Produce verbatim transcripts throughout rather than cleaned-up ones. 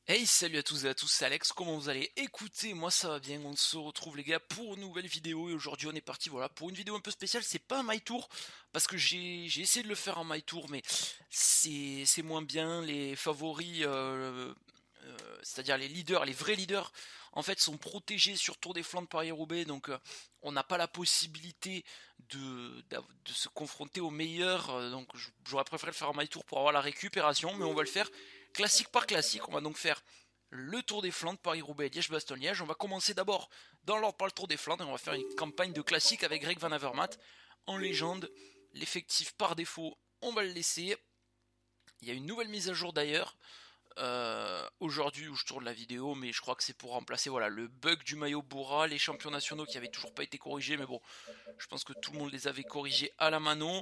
Hey, salut à tous et à tous, c'est Alex, comment vous allez? Écoutez, moi ça va bien, on se retrouve les gars pour une nouvelle vidéo et aujourd'hui on est parti voilà pour une vidéo un peu spéciale. C'est pas un My Tour parce que j'ai j'ai essayé de le faire en My Tour mais c'est c'est moins bien. Les favoris, euh, euh, c'est-à-dire les leaders, les vrais leaders en fait sont protégés sur Tour des Flandres Paris-Roubaix, donc euh, on n'a pas la possibilité de, d'av- de se confronter aux meilleurs, euh, donc j- j'aurais préféré le faire en My Tour pour avoir la récupération, mais on va le faire classique par classique. On va donc faire le Tour des Flandres, Paris-Roubaix, Liège-Bastogne-Liège. On va commencer d'abord dans l'ordre par le Tour des Flandres et on va faire une campagne de classique avec Greg Van Avermaet en légende. L'effectif par défaut, on va le laisser. Il y a une nouvelle mise à jour d'ailleurs. Euh, aujourd'hui où je tourne la vidéo, mais je crois que c'est pour remplacer voilà, le bug du maillot Bora, les champions nationaux qui avaient toujours pas été corrigés, mais bon, je pense que tout le monde les avait corrigés à la mano.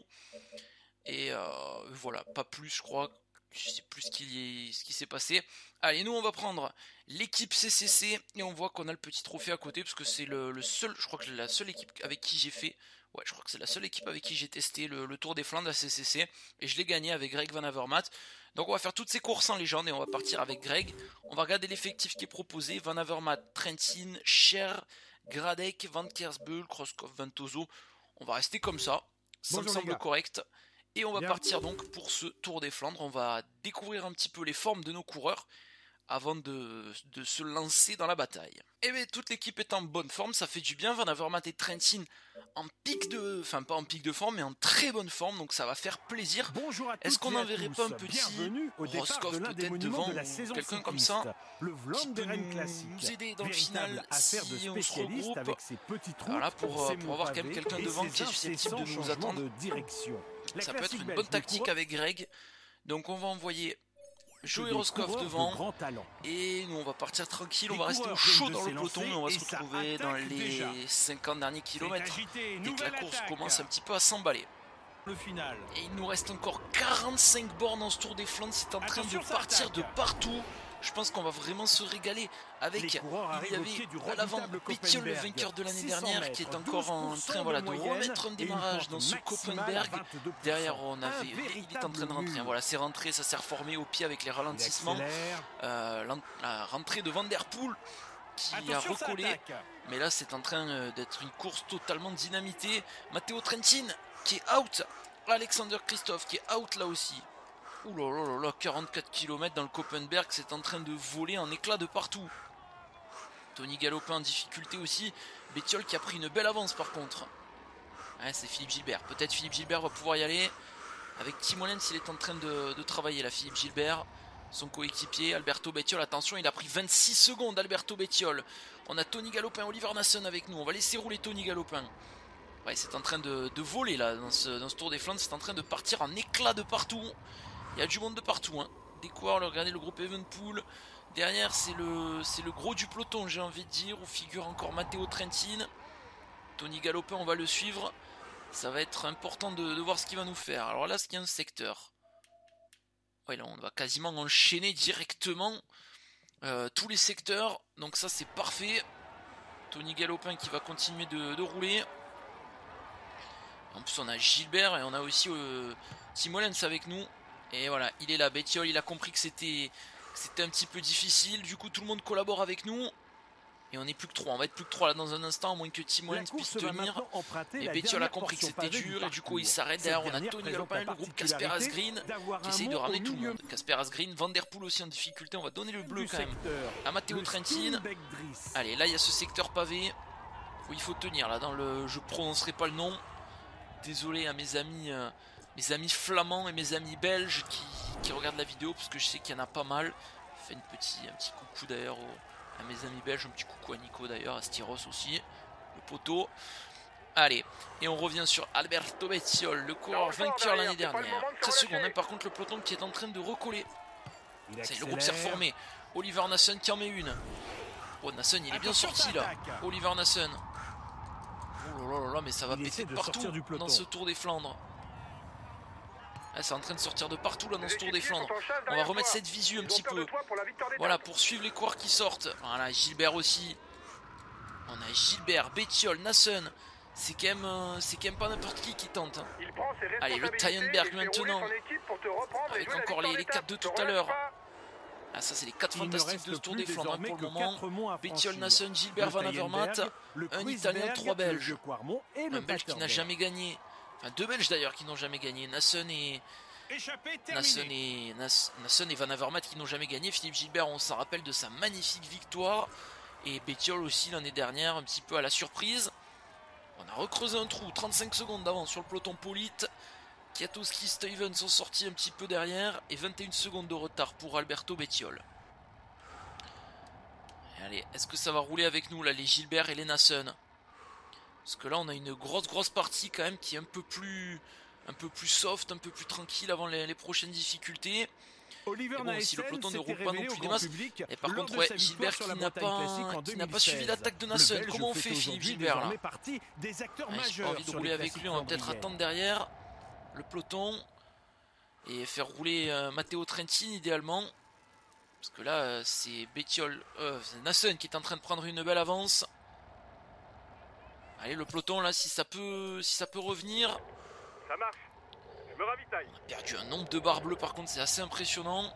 Et euh, voilà, pas plus, je crois. Je sais plus ce qui, ce qui s'est passé. Allez, nous on va prendre l'équipe C C C et on voit qu'on a le petit trophée à côté parce que c'est le, le seul, je crois que c'est la seule équipe avec qui j'ai fait. Ouais, je crois que c'est la seule équipe avec qui j'ai testé le, le Tour des Flandres, la C C C, et je l'ai gagné avec Greg Van Avermaet. Donc on va faire toutes ces courses en légende et on va partir avec Greg. On va regarder l'effectif qui est proposé. Van Avermaet, Trentin, Cher, Gradek, Van Kersbeul, Kroskov, Ventoso. On va rester comme ça. Ça me Bonjour les semble gars. correct. Et on va Bien. partir donc pour ce Tour des Flandres. On va découvrir un petit peu les formes de nos coureurs avant de, de se lancer dans la bataille. Et bien toute l'équipe est en bonne forme, ça fait du bien. Van Avermaet et Trentin en pic de... Enfin pas en pic de forme, mais en très bonne forme, donc ça va faire plaisir. Bonjour à Est-ce toutes qu'on et à n'enverrait pas tous. un petit Bienvenue au départ de Roscoff l'un des peut-être monuments devant de la ou saison quelqu'un comme cycliste, ça le qui peut Vlaanderen Classic. nous aider dans le Véritable final affaire de si on se spécialistes regroupe. avec ses petites routes, Voilà, pour, ses pour monts avoir quand même pavés quelqu'un et devant ses qui est susceptible de incessants nous changements attendre. de direction. La Ça peut être classique une belge bonne des tactique coureurs avec Greg. Donc on va envoyer Joey des Roscoff coureurs de devant. grand talent. Et nous on va partir tranquille, on Les va rester au coureurs chaud viennent de dans le peloton s'élancer et on va et se ça retrouver dans attaque les déjà. cinquante derniers kilomètres agité, dès que la nouvelle course attaque. commence un petit peu à s'emballer. Le final. Et il nous reste encore quarante-cinq bornes en ce Tour des Flandres, c'est en train Attention, de ça partir de attaque. partout. Je pense qu'on va vraiment se régaler avec, Les coureurs il y arrivent au avait pied du à l'avant redoutable Bettiol, le Koppenberg. vainqueur de l'année six cents dernière, qui est mètres, encore en douze pour cent train voilà, de moyenne remettre un et une démarrage pente dans ce maximale à Koppenberg. vingt-deux pour cent. Derrière, on Un avait, il est en train de véritable rentrer. mur. Voilà, c'est rentré, ça s'est reformé au pied avec les Il ralentissements. accélère. Euh, la rentrée de Van Der Poel qui Attention, a recollé. Mais là, c'est en train d'être une course totalement dynamitée. Matteo Trentin qui est out. Alexander Christophe qui est out là aussi. Ouh là là là là, quarante-quatre kilomètres dans le Koppenberg, c'est en train de voler en éclats de partout. Tony Galopin en difficulté aussi. Bettiol qui a pris une belle avance par contre. Ouais, c'est Philippe Gilbert. Peut-être Philippe Gilbert va pouvoir y aller. Avec Tim Wellens, il est en train de, de travailler là, Philippe Gilbert. Son coéquipier, Alberto Bettiol. Attention, il a pris vingt-six secondes, Alberto Bettiol. On a Tony Galopin, Oliver Nassen avec nous. On va laisser rouler Tony Galopin. Ouais, c'est en train de, de voler là, dans ce, dans ce Tour des Flandres. C'est en train de partir en éclats de partout. Il y a du monde de partout. Hein. Des coureurs, regardez le groupe Evenpool. Derrière, c'est le, c'est le gros du peloton, j'ai envie de dire. Où figure encore Matteo Trentin. Tony Galopin, on va le suivre. Ça va être important de, de voir ce qu'il va nous faire. Alors là, c'est qu'il y a un secteur. Ouais, là, on va quasiment enchaîner directement euh, tous les secteurs. Donc ça, c'est parfait. Tony Galopin qui va continuer de, de rouler. En plus, on a Gilbert et on a aussi euh, Tim Wellens avec nous. Et voilà, il est là. Bettiol, il a compris que c'était c'était un petit peu difficile. Du coup, tout le monde collabore avec nous. Et on n'est plus que trois. On va être plus que trois là dans un instant, à moins que Tim Wellens puisse tenir. Et Bettiol a compris que c'était dur. Et du coup, il s'arrête. Derrière, on a Tony Galopin, le groupe Casper Asgreen qui essaye de ramener tout le monde. Casper Asgreen, Van Der Poel aussi en difficulté. On va donner le bleu quand même à Matteo Trentin. Allez, là, il y a ce secteur pavé où il faut tenir. Là, dans le, je prononcerai pas le nom. Désolé à mes amis, euh, mes amis flamands et mes amis belges qui, qui regardent la vidéo parce que je sais qu'il y en a pas mal. Je fais une petit, un petit coucou d'ailleurs à mes amis belges, un petit coucou à Nico d'ailleurs, à Styros aussi, le poteau. Allez, et on revient sur Alberto Bettiol, le coureur vainqueur l'année dernière. treize secondes, hein, par contre le peloton qui est en train de recoller. Ça y est, le groupe s'est reformé. Oliver Nassen qui en met une. Oh, Nassen il est bien sorti là. Oliver Nassen. Oh là là là, mais ça va il péter de partout dans ce Tour des Flandres. Ah, c'est en train de sortir de partout là dans ce Tour des Flandres. On va remettre cette visu un petit peu. Voilà, pour suivre les coureurs qui sortent. Voilà, Gilbert aussi. On a Gilbert, Bettiol, Nassen. C'est quand même, euh, c'est quand même pas n'importe qui qui tente. Hein. Allez, le Tyenberg maintenant. Avec encore les, les quatre de tout à l'heure. Ah, ça, c'est les quatre Il ne fantastiques reste de ce Tour plus des Flandres hein, désormais pour le que moment. quatre monts à Bettiol, franchir. Nassen, Gilbert, Le Van Avermaet, Taillenberg, le un Kruisberg, Italien, trois le Belges. Vieux-Quarmont et le Un Belge qui n'a Paterberg. jamais gagné. Enfin, deux Belges d'ailleurs qui n'ont jamais gagné. Nassen et, Échappé Nassen terminé. et, Nas- Nassen et Van Avermaet qui n'ont jamais gagné. Philippe Gilbert, on s'en rappelle de sa magnifique victoire. Et Bettiol aussi l'année dernière, un petit peu à la surprise. On a recreusé un trou, trente-cinc secondes d'avance sur le peloton Polite. Kwiatkowski, Stuyven sont sortis un petit peu derrière. Et vingt et une secondes de retard pour Alberto Bettiol. Allez, est-ce que ça va rouler avec nous là, les Gilbert et les Nassen? Parce que là on a une grosse grosse partie quand même qui est un peu plus un peu plus soft, un peu plus tranquille avant les, les prochaines difficultés. Oliver Et bon, si le Naesen peloton ne s'était roule pas non révélé plus au des grand masses. public Et par lors contre, de ouais, sa Gilbert victoire sur qui la n'a Bretagne pas, Classique en qui n'a pas suivi deux mille seize. l'attaque de Le Nassen. Belge Comment on fait fait Philippe aujourd'hui Gilbert là? désormais partie des acteurs Ouais, J'ai pas majeurs envie de sur rouler les avec classiques lui, on va peut-être flandriennes. attendre derrière le peloton et faire rouler euh, Matteo Trentin idéalement. Parce que là euh, c'est Bettiol, euh, c'est Nassen qui est en train de prendre une belle avance. Allez, le peloton là, si ça peut, si ça peut revenir. Ça marche. Je me ravitaille. On a perdu un nombre de barres bleues par contre, c'est assez impressionnant.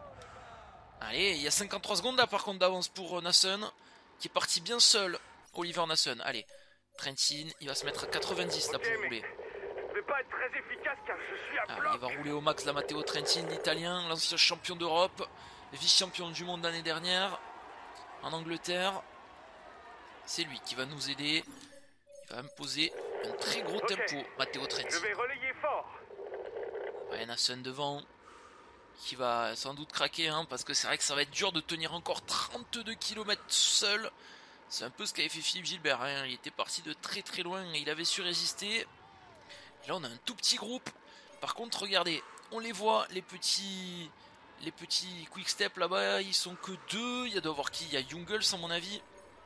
Allez, il y a cinquante-trois secondes là par contre d'avance pour euh, Nassen, qui est parti bien seul, Oliver Nassen. Allez, Trentin, il va se mettre à quatre-vingt-dix là Ok, pour mais rouler. je vais pas être très efficace car je suis à Ah, bloc. il va rouler au max là, Matteo Trentin, l'Italien, l'ancien champion d'Europe, vice-champion du monde l'année dernière en Angleterre. C'est lui qui va nous aider. Il va imposer un très gros Ok. tempo, Matteo Je Trentin. vais relayer fort. Ouais, Nassen devant, qui va sans doute craquer, hein, parce que c'est vrai que ça va être dur de tenir encore trente-deux kilomètres seul. C'est un peu ce qu'avait fait Philippe Gilbert, hein. Il était parti de très très loin et il avait su résister. Là on a un tout petit groupe. Par contre regardez, on les voit, les petits les petits quick step là-bas, ils sont que deux. Il y a doit avoir qui? Il y a Jungels à mon avis.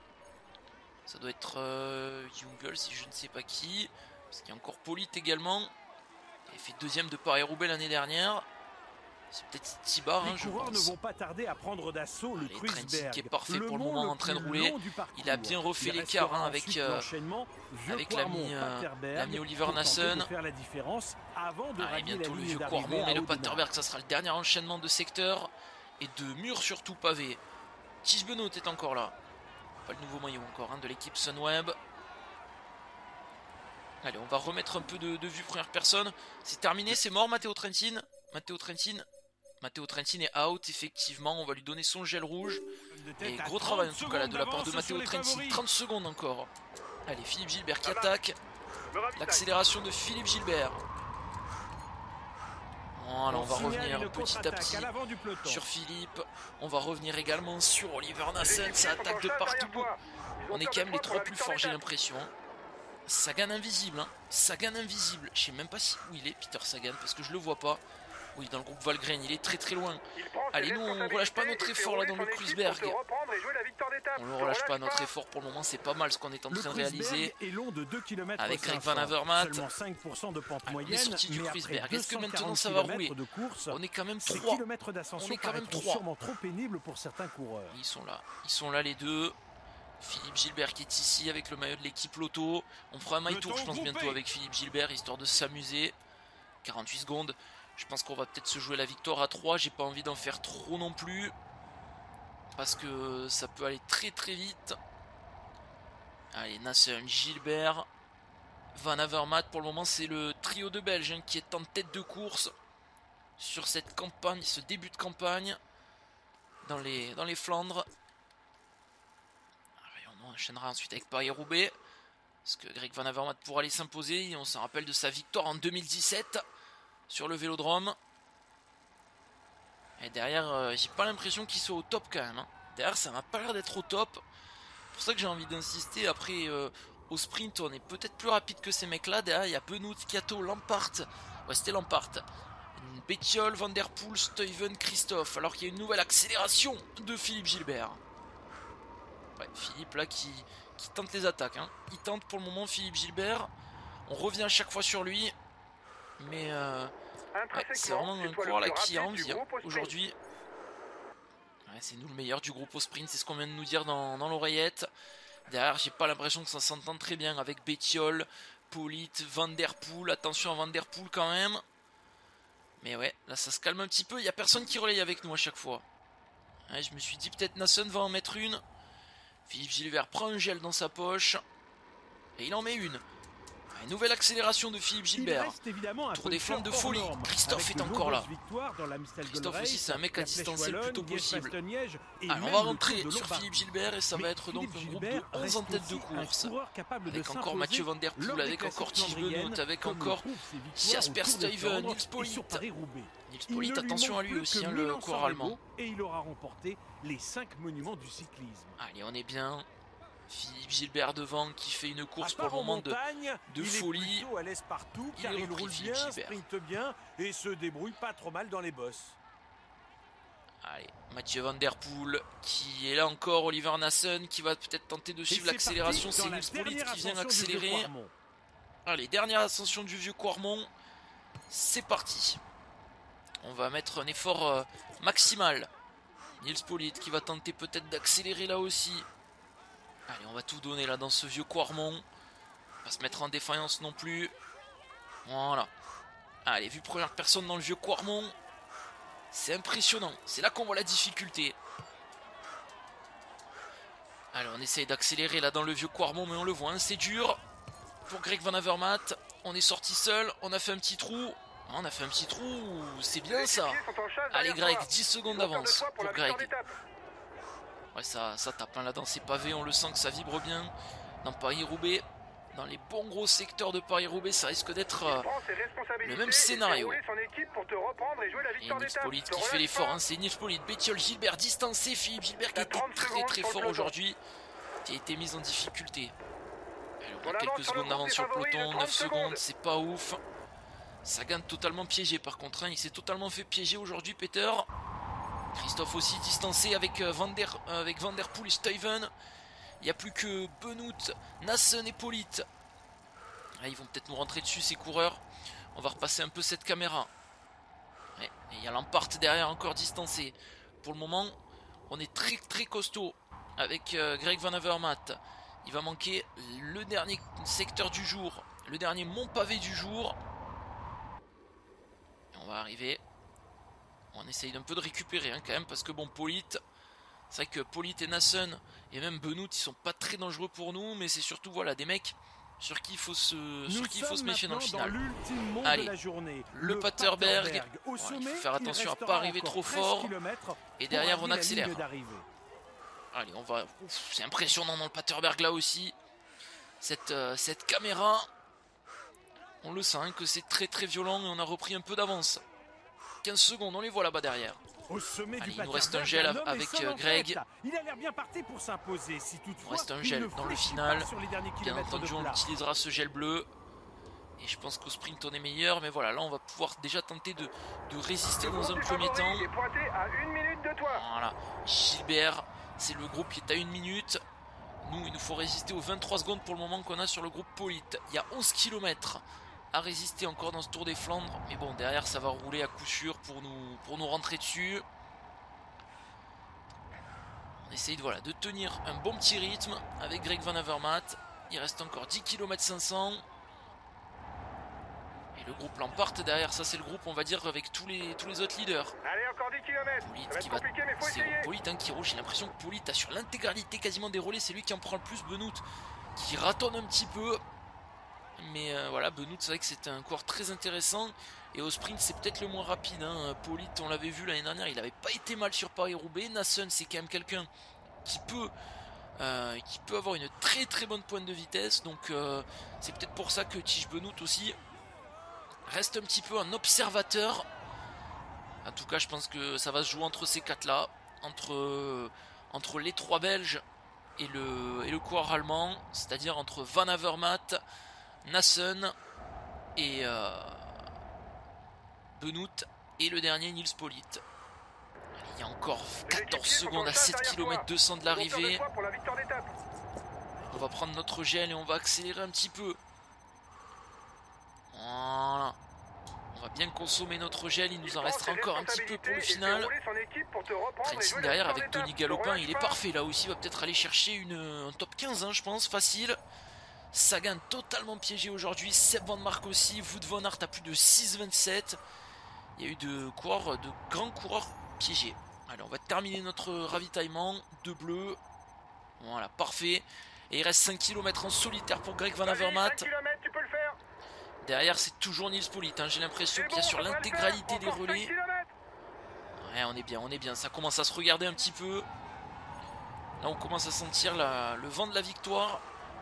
Ça doit être euh, Jungels, si je ne sais pas qui. Parce qu'il y a encore Polite également. Il a fait deuxième de Paris-Roubaix l'année dernière. C'est peut-être Tibar, hein, Les je coureurs ne pense. vont pas tarder à prendre d'assaut le Allez, Trentin Kruisberg, qui est parfait le pour le mont moment en train de plus rouler. long du parcours. Il a bien refait Il l'écart restera hein, avec, ensuite euh, l'enchaînement avec Vieux-Quarmont, l'ami euh, Paterberg, l'ami Oliver pour tenter Nassen. de faire la différence avant de Allez, rallier bientôt la le ligne vieux d'arrivée Quarmont, à mais le Audenarde. Paterberg, ça sera le dernier enchaînement de secteur et de murs surtout pavés. Tige Benoît est encore là. Pas le nouveau maillot encore hein, de l'équipe Sunweb. Allez, on va remettre un peu de, de vue première personne. C'est terminé, c'est mort, Matteo Trentin. Matteo Trentin. Matteo Trentin est out, effectivement. On va lui donner son gel rouge. Et gros travail en tout cas là de la part de Matteo Trentin. trente secondes encore. Allez, Philippe Gilbert qui attaque. Me ravitaille. L'accélération de Philippe Gilbert. Voilà, on va revenir petit à petit sur Philippe. On va revenir également sur Oliver Nassen. Ça attaque de partout. On est quand même les trois plus forts, j'ai l'impression. Sagan invisible, hein. Sagan invisible. Je sais même pas si où il est, Peter Sagan, parce que je le vois pas. Oui, dans le groupe Valgren, il est très très loin. Allez, nous on relâche pas notre effort là dans le Kruisberg. On ne relâche pas notre effort pour le moment, c'est pas mal ce qu'on est en Le train de Kruisberg réaliser. est long de deux kilomètres Avec Greg cinq cents. Van Avermaet. Seulement cinq pour cent de pente Allez, on est moyenne, sorti du mais Kruisberg. après Est-ce que maintenant deux cent quarante ça va kilomètres rouler? de course, On est quand même ces trois. kilomètres d'ascension On est quand même paraîtront trois. sûrement trop pénibles pour certains coureurs. Ils sont là, ils sont là les deux. Philippe Gilbert qui est ici avec le maillot de l'équipe Lotto. On fera un my tour je pense bientôt avec Philippe Gilbert histoire de s'amuser. quarante-huit secondes. Je pense qu'on va peut-être se jouer la victoire à trois. J'ai pas envie d'en faire trop non plus. Parce que ça peut aller très très vite. Allez, Nassen, Gilbert, Van Avermaet. Pour le moment c'est le trio de Belges hein, qui est en tête de course. Sur cette campagne, ce début de campagne. Dans les, dans les Flandres. On enchaînera ensuite avec Paris-Roubaix. Parce que Greg Van Avermaet pourra aller s'imposer. Et on se rappelle de sa victoire en deux mille dix-sept sur le Vélodrome. Et derrière, euh, j'ai pas l'impression qu'il soit au top quand même. Hein. Derrière, ça m'a pas l'air d'être au top. C'est pour ça que j'ai envie d'insister. Après, euh, au sprint, on est peut-être plus rapide que ces mecs-là. Derrière, il y a Benoît, Kiato, Lampart. Ouais, c'était Lampart. Bettiol, Van Der Poel, Stuyven, Christophe. Alors qu'il y a une nouvelle accélération de Philippe Gilbert. Ouais, Philippe là qui, qui tente les attaques. Hein. Il tente pour le moment Philippe Gilbert. On revient à chaque fois sur lui. Mais euh, ouais, c'est vraiment un coureur là qui a envie hein, aujourd'hui. Ouais, c'est nous le meilleur du groupe au sprint. C'est ce qu'on vient de nous dire dans, dans l'oreillette. Derrière, j'ai pas l'impression que ça s'entende très bien avec Bettiol, Polite, Van Der Poel. Attention à Van Der Poel quand même. Mais ouais, là ça se calme un petit peu. Il n'y a personne qui relaye avec nous à chaque fois. Ouais, je me suis dit peut-être Nassen va en mettre une. Philippe Gilbert prend un gel dans sa poche. Et il en met une. Une nouvelle accélération de Philippe Gilbert. Tour des Flandres de folie. Christophe est encore là. Christophe aussi, c'est un mec à distancer le plus tôt possible. Alors on va rentrer sur Philippe Gilbert et ça va être donc un groupe de onze en tête de course. Avec encore Mathieu Van Der Poel, avec encore Tige Benoot, avec encore Jasper Stuyven, Nils Politt. Nils Politt, attention à lui aussi, hein, le coureur allemand. Et il aura remporté les cinq monuments du cyclisme. Allez, on est bien. Philippe Gilbert devant qui fait une course pour le moment de, de il folie. Est à l'aise partout, il, car il repris, roule Philippe bien, Gilbert. sprinte bien et se débrouille pas trop mal dans les bosses. Allez, Mathieu Van Der Poel qui est là encore, Oliver Nassen qui va peut-être tenter de suivre l'accélération. C'est Nils Politt qui vient accélérer. Allez, dernière ascension du vieux Quarmont. C'est parti. On va mettre un effort euh, maximal. Nils Politt qui va tenter peut-être d'accélérer là aussi. Allez, on va tout donner là dans ce vieux Quarmont. Pas se mettre en défaillance non plus. Voilà. Allez, vue première personne dans le vieux Quarmont. C'est impressionnant. C'est là qu'on voit la difficulté. Allez, on essaye d'accélérer là dans le vieux Quarmont, mais on le voit, hein, c'est dur. Pour Greg Van Avermaet, on est sorti seul. On a fait un petit trou. On a fait un petit trou. C'est bien ça. Allez, Greg, dix secondes d'avance pour Greg. Ouais, ça, ça tape hein, là dans ces pavés, on le sent que ça vibre bien dans Paris-Roubaix. Dans les bons gros secteurs de Paris-Roubaix, ça risque d'être euh, le même scénario. Et Nils Politt qui fait l'effort, hein, c'est Nils Politt, Bettiol, Gilbert distancé, Philippe Gilbert qui était très très fort aujourd'hui, qui a été mis en difficulté. Alors, on a quelques secondes d'avance sur le peloton, neuf secondes, c'est pas ouf. Sagan totalement piégé par contre, hein, il s'est totalement fait piéger aujourd'hui, Peter. Christophe aussi distancé avec Van Der, avec Van Der Poel et Stuyven. Il n'y a plus que Benoot, Nassen et Politt. Ah, ils vont peut-être nous rentrer dessus ces coureurs. On va repasser un peu cette caméra. Ouais, et il y a Lampart derrière encore distancé. Pour le moment, on est très très costaud avec euh, Greg Van Avermaet. Il va manquer le dernier secteur du jour, le dernier mont pavé du jour. Et on va arriver. On essaye d'un peu de récupérer hein, quand même parce que bon, Politt, c'est vrai que Politt et Nassen et même Benoot ils sont pas très dangereux pour nous, mais c'est surtout voilà des mecs sur qui il faut se, sur qui il faut se méfier dans le final. Dans Allez, la journée, le, le Paterberg, ouais, il faut faire attention à pas arriver trop fort et derrière on accélère. Allez, on va, c'est impressionnant dans le Paterberg là aussi. Cette, euh, cette caméra, on le sent hein, que c'est très très violent et on a repris un peu d'avance. quinze secondes, on les voit là-bas derrière. Au sommet Allez, du il nous reste un gel un avec euh, Greg. Il a l'air bien parti pour s'imposer. Si toutefois, il nous reste un gel dans le final. Bien entendu, on utilisera ce gel bleu. Et je pense qu'au sprint, on est meilleur. Mais voilà, là, on va pouvoir déjà tenter de, de résister dans un premier temps. Voilà, Gilbert, c'est le groupe qui est à une minute. Nous, il nous faut résister aux vingt-trois secondes pour le moment qu'on a sur le groupe Politt. Il y a onze kilomètres. À résister encore dans ce Tour des Flandres, mais bon derrière ça va rouler à coup sûr pour nous, pour nous rentrer dessus. On essaye de, voilà, de tenir un bon petit rythme avec Greg Van Avermaet. Il reste encore dix kilomètres cinq cents. Et le groupe Lampart derrière, ça c'est le groupe on va dire avec tous les, tous les autres leaders. Allez, encore dix kilomètres. Politt qui va, c'est Politt hein, qui roule, j'ai l'impression que Politt assure l'intégralité quasiment des relais, c'est lui qui en prend le plus. Benoot qui ratonne un petit peu. Mais euh, voilà, Benoot, c'est vrai que c'était un coureur très intéressant. Et au sprint, c'est peut-être le moins rapide. Hein. Politt, on l'avait vu l'année dernière, il n'avait pas été mal sur Paris-Roubaix. Nassen, c'est quand même quelqu'un qui peut, euh, qui peut avoir une très très bonne pointe de vitesse. Donc euh, c'est peut-être pour ça que Tige Benoot aussi reste un petit peu un observateur. En tout cas, je pense que ça va se jouer entre ces quatre-là. Entre, euh, entre les trois Belges et le, et le coureur allemand. C'est-à-dire entre Van Avermaet, Nassen et euh, Benoot et le dernier Nils Politt. Il y a encore quatorze secondes à sept kilomètres deux cents de l'arrivée. On va prendre notre gel et on va accélérer un petit peu. Voilà. On va bien consommer notre gel, il nous en restera encore un petit peu pour le final. Trentin derrière avec Tony Galopin, il est parfait là aussi, il va peut-être aller chercher une, un top quinze hein, je pense, facile. Sagan totalement piégé aujourd'hui, Seb Van Mark aussi, Wout van Aert à plus de six vingt-sept. Il y a eu de coureurs, de grands coureurs piégés. Allez, on va terminer notre ravitaillement. Deux bleus. Voilà, parfait. Et il reste cinq kilomètres en solitaire pour Greg Van Avermaet. cinq kilomètres, tu peux le faire. Derrière, c'est toujours Nils Politt. Hein. J'ai l'impression C'est qu'il y a bon, sur ça va le l'intégralité faire. des Encore cinq relais. kilomètres. Ouais, on est bien, on est bien. Ça commence à se regarder un petit peu. Là, on commence à sentir la, le vent de la victoire.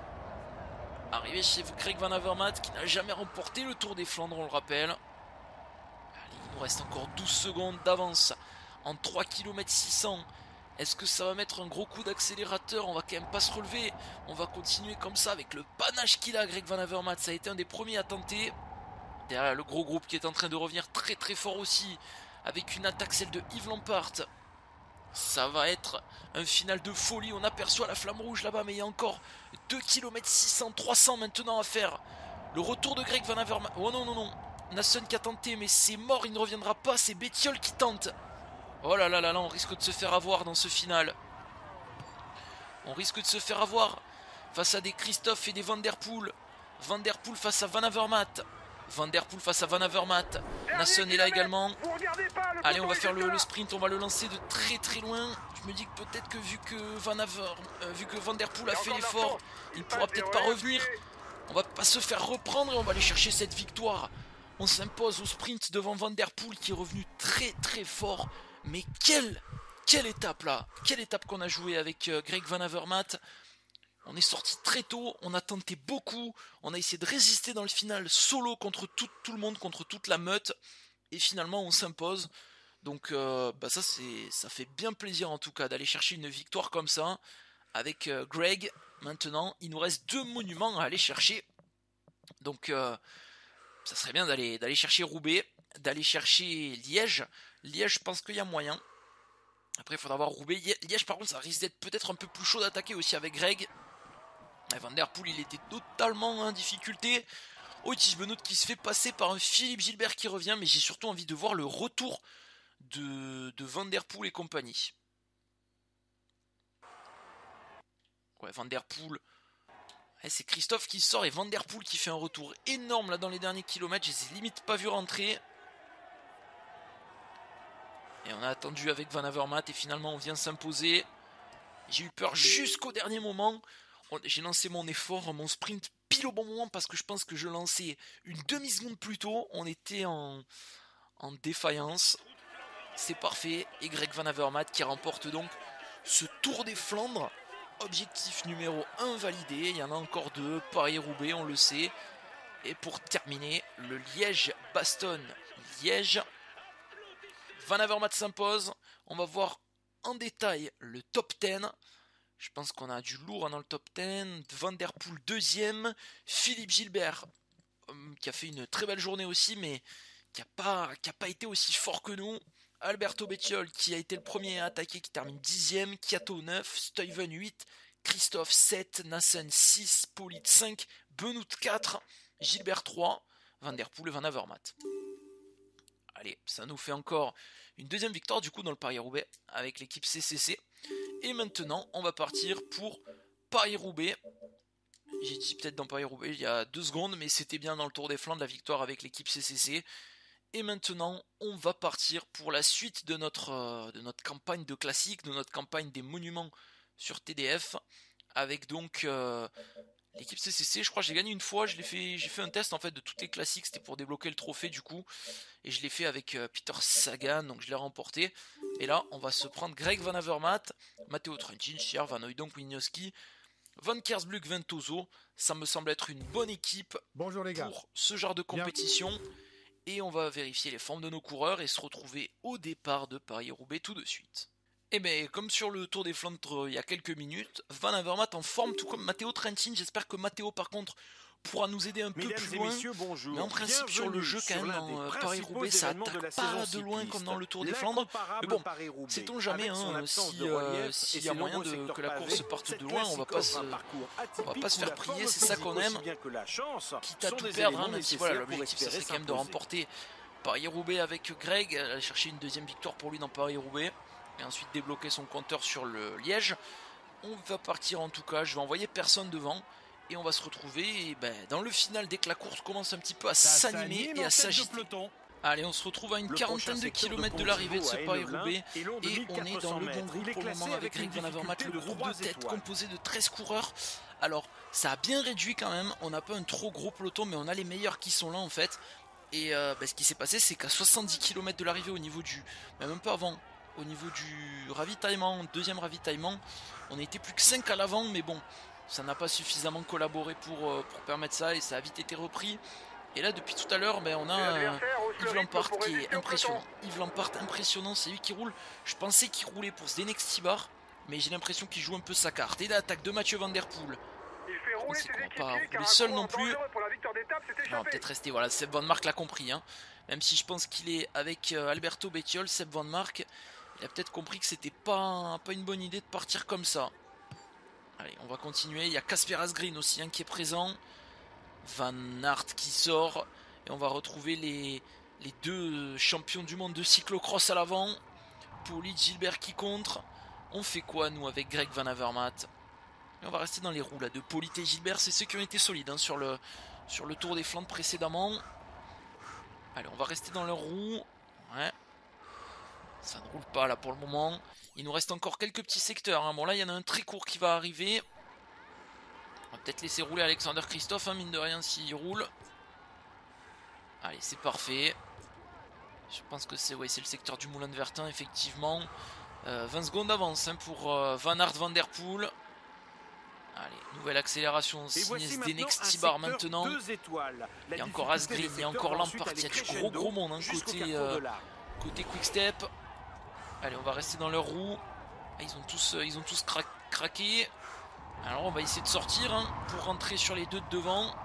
Arrivé chez Greg Van Avermaet, qui n'a jamais remporté le Tour des Flandres, on le rappelle. Allez, il nous reste encore douze secondes d'avance en trois kilomètres six cents. Est-ce que ça va mettre un gros coup d'accélérateur? On va quand même pas se relever. On va continuer comme ça avec le panache qu'il a, Greg Van Avermaet. Ça a été un des premiers à tenter. Derrière le gros groupe qui est en train de revenir très très fort aussi. Avec une attaque, celle de Yves Lampaert. Ça va être un final de folie. On aperçoit la flamme rouge là-bas, mais il y a encore deux kilomètres six cents, trois cents maintenant à faire. Le retour de Greg Van Avermaet. Oh non, non, non. Nassen qui a tenté, mais c'est mort, il ne reviendra pas. C'est Bettiol qui tente. Oh là là là là, on risque de se faire avoir dans ce final. On risque de se faire avoir face à des Christophe et des Van Der Poel. Van Der Poel face à Van Avermaet. Van Der Poel face à Van Avermaet. Nassen est là également. Allez, on va faire le, le sprint, on va le lancer de très très loin. Je me dis que peut-être que vu que Van Aver, euh, vu que Van Der Poel a fait l'effort, il pourra peut-être pas revenir. On va pas se faire reprendre et on va aller chercher cette victoire. On s'impose au sprint devant Van Der Poel qui est revenu très très fort. Mais quelle, quelle étape là. Quelle étape qu'on a joué avec euh, Greg Van Avermaet. On est sorti très tôt, on a tenté beaucoup, on a essayé de résister dans le final solo contre tout, tout le monde, contre toute la meute, et finalement on s'impose. Donc euh, bah ça, c'est, ça fait bien plaisir en tout cas d'aller chercher une victoire comme ça avec euh, Greg. Maintenant, il nous reste deux monuments à aller chercher. Donc euh, ça serait bien d'aller, d'aller chercher Roubaix, d'aller chercher Liège. Liège, je pense qu'il y a moyen. Après, il faudra voir Roubaix. Liège, par contre, ça risque d'être peut-être un peu plus chaud d'attaquer aussi avec Greg. Van Der Poel, il était totalement en difficulté. Otis Benoît qui se fait passer par un Philippe Gilbert qui revient, mais j'ai surtout envie de voir le retour de, de Van Der Poel et compagnie. Ouais, Van Der Poel. Ouais, c'est Christophe qui sort et Van Der Poel qui fait un retour énorme là dans les derniers kilomètres. Je les ai limite pas vu rentrer. Et on a attendu avec Van Avermaet et finalement on vient s'imposer. J'ai eu peur jusqu'au dernier moment. J'ai lancé mon effort, mon sprint pile au bon moment parce que je pense que je lançais une demi-seconde plus tôt. On était en, en défaillance. C'est parfait. Et Greg Van Avermaet qui remporte donc ce Tour des Flandres. Objectif numéro un validé. Il y en a encore deux. Paris-Roubaix, on le sait. Et pour terminer, le Liège-Bastogne-Liège. Van Avermaet s'impose. On va voir en détail le top dix. Je pense qu'on a du lourd dans le top dix. Van Der Poel deuxième. Philippe Gilbert qui a fait une très belle journée aussi, mais qui n'a pas, qui a pas été aussi fort que nous. Alberto Bettiol qui a été le premier à attaquer, qui termine dixième. Kiato neuf. Stuyven huit. Christophe sept. Nassen six. Politt cinq. Benoît quatre. Gilbert trois. Van Der Poel et Van Avermaet. Allez, ça nous fait encore une deuxième victoire du coup dans le Paris-Roubaix avec l'équipe C C C. Et maintenant, on va partir pour Paris-Roubaix. J'ai dit peut-être dans Paris-Roubaix il y a deux secondes, mais c'était bien dans le Tour des Flandres, la victoire avec l'équipe C C C. Et maintenant, on va partir pour la suite de notre, euh, de notre campagne de classique, de notre campagne des monuments sur T D F. Avec donc euh, l'équipe C C C, je crois que j'ai gagné une fois, je l'ai fait, j'ai fait un test en fait de toutes les classiques, c'était pour débloquer le trophée du coup. Et je l'ai fait avec euh, Peter Sagan, donc je l'ai remporté. Et là, on va se prendre Greg Van Avermaet, Matteo Trentin, Scher, Van Hooydonk, Wisniewski, Van Kersbluck, Ventoso. Ça me semble être une bonne équipe Bonjour les gars. pour ce genre de compétition. Bien. Et on va vérifier les formes de nos coureurs et se retrouver au départ de Paris-Roubaix tout de suite. Et bien, comme sur le Tour des Flandres il y a quelques minutes, Van Avermaet en forme, tout comme Matteo Trentin. J'espère que Matteo, par contre, pourra nous aider un peu Mesdames plus et loin. Messieurs, bonjour. Mais en principe, sur le jeu, quand même, dans Paris-Roubaix, ça attaque pas de loin comme dans le Tour des Flandres. Mais bon, sait-on jamais, hein, si euh, s'il y a moyen de, que la course parte de loin, on va pas se, on va pas se faire prier, c'est ça qu'on aime. Quitte à tout perdre, hein, même si voilà, l'objectif, ça serait quand même de remporter Paris-Roubaix avec Greg, aller chercher une deuxième victoire pour lui dans Paris-Roubaix, et ensuite débloquer son compteur sur le Liège. On va partir en tout cas, je vais envoyer personne devant. Et on va se retrouver et ben, dans le final dès que la course commence un petit peu à s'animer et à s'agiter. Allez, on se retrouve à une Le quarantaine prochain de secteur kilomètres de de l'arrivée de ce Pont-Ziveau à Paris-Roubaix. Hainaut-Velin est long de Et on est mille quatre dans cents le bon mètres. groupe Il est pour le classé moment avec avec une Greg Van Avermaet, difficulté le de groupe de trois tête étoiles. composé de treize coureurs. Alors, ça a bien réduit quand même. On n'a pas un trop gros peloton, mais on a les meilleurs qui sont là en fait. Et euh, bah, ce qui s'est passé, c'est qu'à soixante-dix kilomètres de l'arrivée, au niveau du. Même un peu avant, au niveau du ravitaillement, deuxième ravitaillement, on était plus que cinq à l'avant, mais bon, ça n'a pas suffisamment collaboré pour, euh, pour permettre ça et ça a vite été repris. Et là, depuis tout à l'heure, ben, on a euh, Yves Lampart qui est impressionnant. Yves Lampart impressionnant, c'est lui qui roule. Je pensais qu'il roulait pour Zdenek-Stybar, mais j'ai l'impression qu'il joue un peu sa carte. Et l'attaque de Mathieu Van Der Poel. Il fait rouler ses On va pas équipiers car rouler un seul coureur non plus. dangereux pour la victoire d'étape s'est On va échappé. peut-être rester, voilà, Seb Van Mark l'a compris. Hein. Même si je pense qu'il est avec euh, Alberto Bettiol, Seb Van Mark, il a peut-être compris que c'était pas, pas une bonne idée de partir comme ça. Allez, on va continuer. Il y a Kasper Asgreen aussi hein, qui est présent. Van Aert qui sort. Et on va retrouver les, les deux champions du monde de cyclocross à l'avant. Poli, Gilbert qui contre. On fait quoi nous avec Greg Van Avermaet? Et on va rester dans les roues là de Poli et Gilbert. C'est ceux qui ont été solides hein, sur, le, sur le Tour des Flandres précédemment. Allez, on va rester dans leurs roues. Ouais. Ça ne roule pas là pour le moment. Il nous reste encore quelques petits secteurs. Hein. Bon là il y en a un très court qui va arriver. On va peut-être laisser rouler Alexander Christophe, hein, mine de rien s'il roule. Allez, c'est parfait. Je pense que c'est ouais, c'est le secteur du Moulin de Vertin, effectivement. Euh, vingt secondes d'avance hein, pour euh, Van Aert, Van Der Poel. Allez, nouvelle accélération signée Zdenek-Stybar maintenant. Il y a encore Asgreen, il y a encore Lampart, il y a du gros gros monde hein, côté, euh, côté Quick Step. Allez, on va rester dans leur roue. Ah, ils ont tous, euh, ils ont tous cra craqué. Alors on va essayer de sortir hein, pour rentrer sur les deux de devant.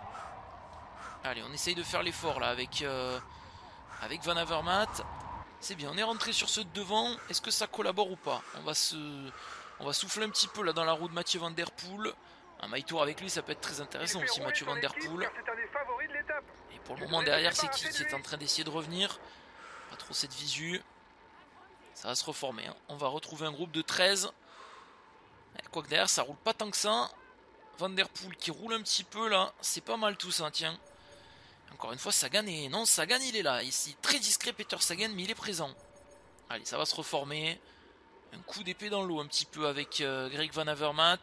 Allez, on essaye de faire l'effort là avec, euh, avec Van Avermaet. C'est bien, on est rentré sur ceux de devant. Est-ce que ça collabore ou pas? On va se, on va souffler un petit peu là dans la roue de Mathieu Van Der Poel. Un my tour avec lui, ça peut être très intéressant aussi, Mathieu Van Der Poel. Et pour le moment derrière, c'est qui qui est en train d'essayer de revenir? Pas trop cette visu. Ça va se reformer. Hein. On va retrouver un groupe de treize. Quoique derrière, ça roule pas tant que ça. Van Der Poel qui roule un petit peu là. C'est pas mal tout ça, tiens. Encore une fois, Sagan est... Non, Sagan il est là. Ici, très discret Peter Sagan, mais il est présent. Allez, ça va se reformer. Un coup d'épée dans l'eau un petit peu avec euh, Greg Van Avermaet.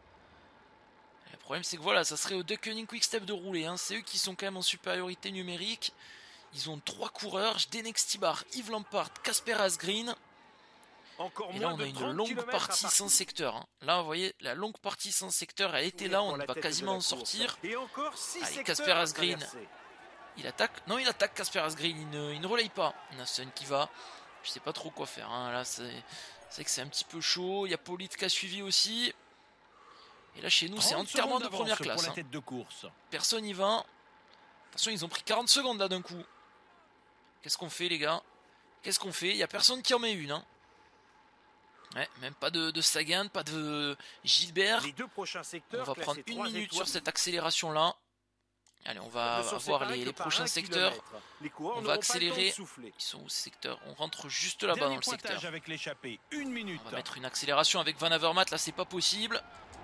Le problème c'est que voilà, ça serait au De Koning Quick-Step de rouler. Hein. C'est eux qui sont quand même en supériorité numérique. Ils ont trois coureurs. Zdenek-Stybar, Yves Lampart, Kasper Asgreen. Encore Et là on a une longue partie sans secteur. Hein. Là vous voyez, la longue partie sans secteur, elle était là, on va quasiment en sortir. Et encore allez, Kasper Asgreen. Il attaque. Non, il attaque Kasper Asgreen. Il ne, il ne relaye pas. Nassen qui va. Je sais pas trop quoi faire. Hein. Là, c'est que c'est un petit peu chaud. Il y a Polit qui a suivi aussi. Et là, chez nous, c'est entièrement de première classe. Hein. Tête de course. Personne n'y va. Attention, ils ont pris quarante secondes là d'un coup. Qu'est-ce qu'on fait, les gars? Qu'est-ce qu'on fait? Il n'y a personne qui en met une. Hein. Ouais, même pas de, de Sagan, pas de Gilbert. Les deux prochains secteurs, on va prendre une minute étoiles. Sur cette accélération là. Allez, on va voir les, les prochains secteurs. On va accélérer. Ils sont où ces secteurs? On rentre juste là-bas dans le secteur. Avec une minute. On va mettre une accélération avec Van Avermaet. Là, c'est pas possible.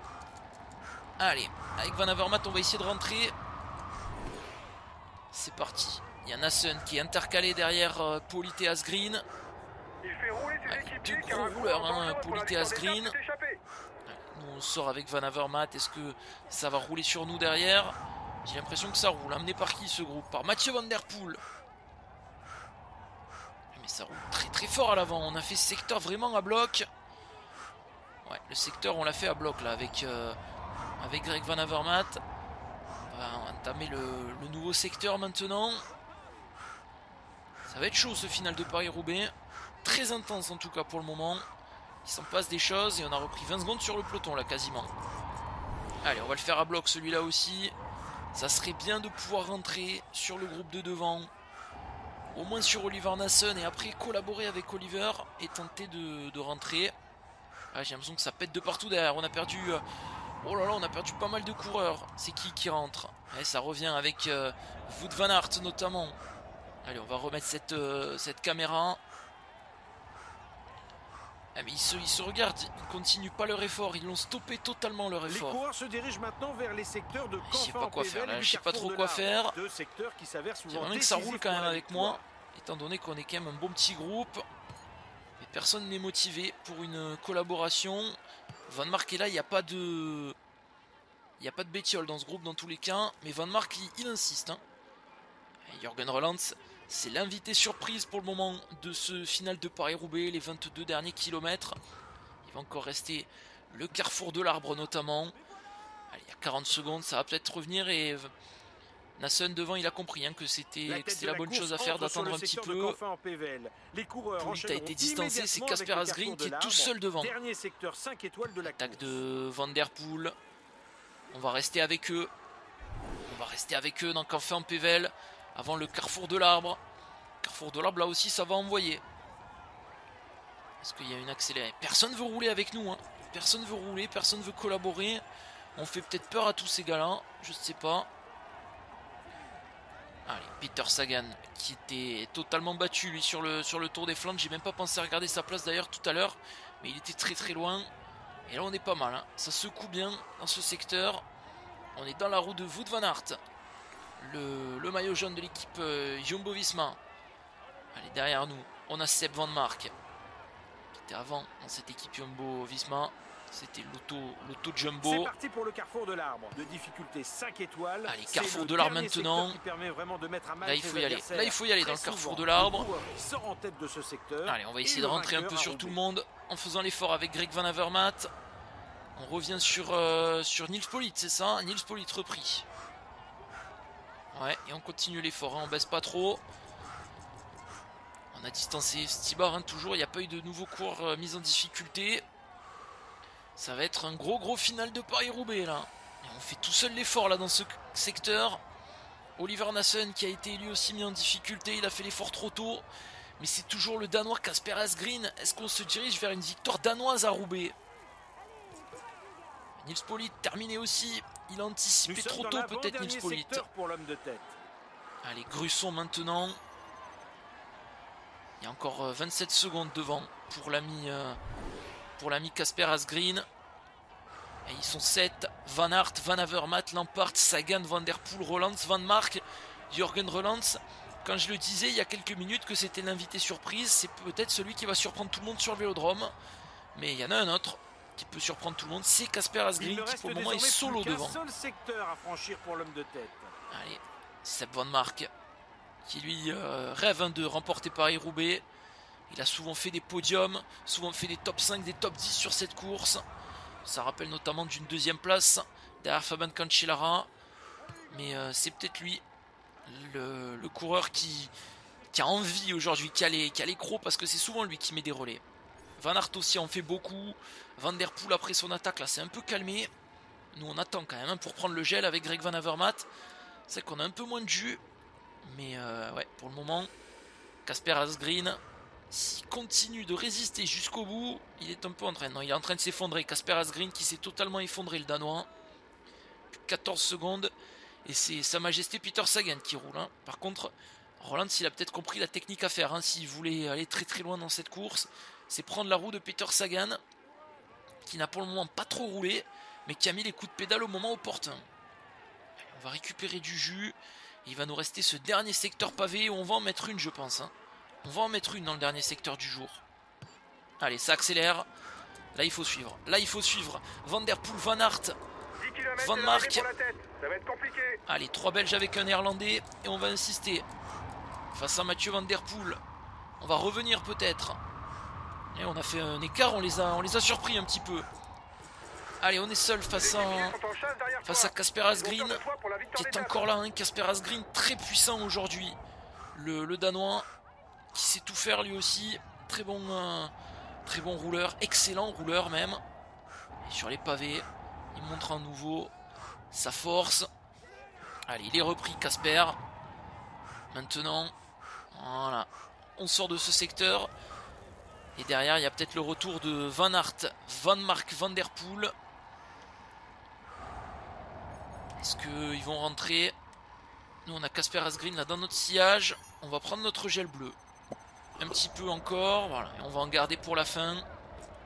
Allez, avec Van Avermaet, on va essayer de rentrer. C'est parti. Il y a Nassen qui est intercalé derrière euh, Polit et Asgreen. Allez, deux gros rouleurs, hein, Polit et Asgreen. Nous, on sort avec Van Avermaet. Est-ce que ça va rouler sur nous derrière? J'ai l'impression que ça roule. Amené par qui ce groupe? Par Mathieu Van Der Poel. Mais ça roule très très fort à l'avant. On a fait ce secteur vraiment à bloc. Ouais, le secteur on l'a fait à bloc là avec, euh, avec Greg Van Avermaet. On va entamer le, le nouveau secteur maintenant. Ça va être chaud ce final de Paris-Roubaix. Très intense en tout cas pour le moment. Il s'en passe des choses et on a repris vingt secondes sur le peloton là quasiment. Allez, on va le faire à bloc celui-là aussi. Ça serait bien de pouvoir rentrer sur le groupe de devant. Au moins sur Oliver Nassen et après collaborer avec Oliver et tenter de, de rentrer. Ah, j'ai l'impression que ça pète de partout derrière. On a perdu... Euh, oh là là, on a perdu pas mal de coureurs. C'est qui qui rentre? Et ça revient avec euh, Wout van Aert notamment. Allez, on va remettre cette, euh, cette caméra. Ah, mais ils se, ils se regardent, ils continuent pas leur effort, ils l'ont stoppé totalement leur Les effort. coureurs se dirigent maintenant vers les secteurs de Je sais pas quoi faire Canfin-en-Pévèle là, et du je sais pas Carrefour trop de quoi l'Arbre. faire. Deux secteurs qui s'avèrent souvent J'aimerais bien que ça décisifs roule quand pour même la avec victoire. moi, étant donné qu'on est quand même un bon petit groupe. Mais personne n'est motivé pour une collaboration. Van Mark est là, il n'y a pas de... Il n'y a pas de bétiole dans ce groupe dans tous les cas. Mais Van Mark, il, il insiste. Hein. Jürgen Rolands, c'est l'invité surprise pour le moment de ce final de Paris-Roubaix, les vingt-deux derniers kilomètres. Il va encore rester le carrefour de l'Arbre notamment. Allez, il y a quarante secondes, ça va peut-être revenir et... Nassen devant, il a compris hein, que c'était La la, tête de la la bonne course chose à faire entre sur d'attendre le un petit secteur de peu. Canfin-en-Pévèle. Les coureurs Pouliot a enchaîneront été distancé, c'est immédiatement Casper avec le Asgreen Carrefour qui de est tout l'Arbre. seul devant. Dernier secteur cinq étoiles de la Attaque course. de Van Der Poel. On va rester avec eux. On va rester avec eux dans Canfin-en-Pévèle avant le carrefour de l'Arbre. Carrefour de l'Arbre, là aussi, ça va envoyer. Est-ce qu'il y a une accélérée? Personne veut rouler avec nous. Hein. Personne veut rouler, personne veut collaborer. On fait peut-être peur à tous ces gars-là. Je ne sais pas. Allez, Peter Sagan qui était totalement battu lui sur le, sur le Tour des Flandres. J'ai même pas pensé à regarder sa place d'ailleurs tout à l'heure. Mais il était très très loin. Et là on est pas mal. Hein. Ça secoue bien dans ce secteur. On est dans la roue de Wout van Aert. Le, le maillot jaune de l'équipe euh, Jumbo-Visma. Allez, derrière nous, on a Seb Van Mark. Qui était avant dans cette équipe Jumbo-Visma. C'était l'auto Jumbo. C'est parti pour le Carrefour de l'Arbre. De difficulté cinq étoiles. Allez, Carrefour le de l'Arbre dernier maintenant. secteur qui permet vraiment de mettre à mal Là il faut ses y aller. adversaires. Là il faut y aller Très dans le Carrefour souvent, de l'Arbre. le coureur qui sort en tête de ce secteur. Allez, on va et essayer le de rentrer un vainqueur peu à sur tout le Roubaix. monde en faisant l'effort avec Greg Van Avermaet. On revient sur, euh, sur Nils Politt, c'est ça? Nils Politt repris. Ouais, et on continue l'effort, hein, on baisse pas trop. On a distancé Stibar, hein, toujours, il n'y a pas eu de nouveaux cours euh, mis en difficulté. Ça va être un gros gros final de Paris-Roubaix là. Et on fait tout seul l'effort là dans ce secteur. Oliver Nassen qui a été lui aussi mis en difficulté, il a fait l'effort trop tôt. Mais c'est toujours le Danois Casper Asgreen. Est-ce qu'on se dirige vers une victoire danoise à Roubaix? Nils Politt terminé aussi. Il a anticipé trop tôt peut-être Nils Politt. Pour l'homme de tête. Allez, Gruson maintenant. Il y a encore vingt-sept secondes devant pour l'ami euh, pour l'ami Casper Asgreen. Et ils sont sept. Van Aert, Van Avermaet, Lampard, Sagan, Van Der Poel, Rolands, Van Mark, Jürgen Rolands. Quand je le disais il y a quelques minutes que c'était l'invité surprise, c'est peut-être celui qui va surprendre tout le monde sur le vélodrome. Mais il y en a un autre qui peut surprendre tout le monde, c'est Casper Asgreen qui pour le moment est solo devant. Seul secteur à franchir pour l'homme de tête. Allez, Seb Van Mark qui lui euh, rêve hein, de remporter Paris-Roubaix. Il a souvent fait des podiums, souvent fait des top cinq, des top dix sur cette course. Ça rappelle notamment d'une deuxième place derrière Fabian Cancellara. Mais euh, c'est peut-être lui, le, le coureur qui, qui a envie aujourd'hui, qui a les, qui a les crocs, parce que c'est souvent lui qui met des relais. Van Aert aussi en fait beaucoup. Van Der Poel après son attaque là c'est un peu calmé. Nous on attend quand même hein, pour prendre le gel avec Greg Van Avermaet. C'est qu'on a un peu moins de jus. Mais euh, ouais, pour le moment, Casper Asgreen, s'il continue de résister jusqu'au bout, il est un peu en train. Non, il est en train de s'effondrer. Casper Asgreen qui s'est totalement effondré, le Danois. Plus que quatorze secondes. Et c'est Sa Majesté Peter Sagan qui roule. Hein. Par contre, Roland, il a peut-être compris la technique à faire. Hein, s'il voulait aller très très loin dans cette course, c'est prendre la roue de Peter Sagan, qui n'a pour le moment pas trop roulé, mais qui a mis les coups de pédale au moment opportun. On va récupérer du jus. Il va nous rester ce dernier secteur pavé où on va en mettre une, je pense. Hein. On va en mettre une dans le dernier secteur du jour. Allez, ça accélère. Là, il faut suivre. Là, il faut suivre. Van Der Poel, Van Aert, Van Mark. Ça va être compliqué. Allez, trois Belges avec un Néerlandais. Et on va insister. Face à Mathieu Van Der Poel. On va revenir peut-être. Et on a fait un écart. On les a, on les a surpris un petit peu. Allez, on est seul face à face à Casper Asgreen qui est encore là. Hein. Casper Asgreen très puissant aujourd'hui. Le, le Danois qui sait tout faire lui aussi. Très bon, euh, très bon rouleur, excellent rouleur même. Et sur les pavés, il montre à nouveau sa force. Allez, il est repris Casper. Maintenant, voilà, on sort de ce secteur. Et derrière, il y a peut-être le retour de Van Aert, Van Mark, Van Der Poel. Est-ce qu'ils vont rentrer? Nous, on a Casper Asgreen là dans notre sillage. On va prendre notre gel bleu. Un petit peu encore. Voilà. Et on va en garder pour la fin.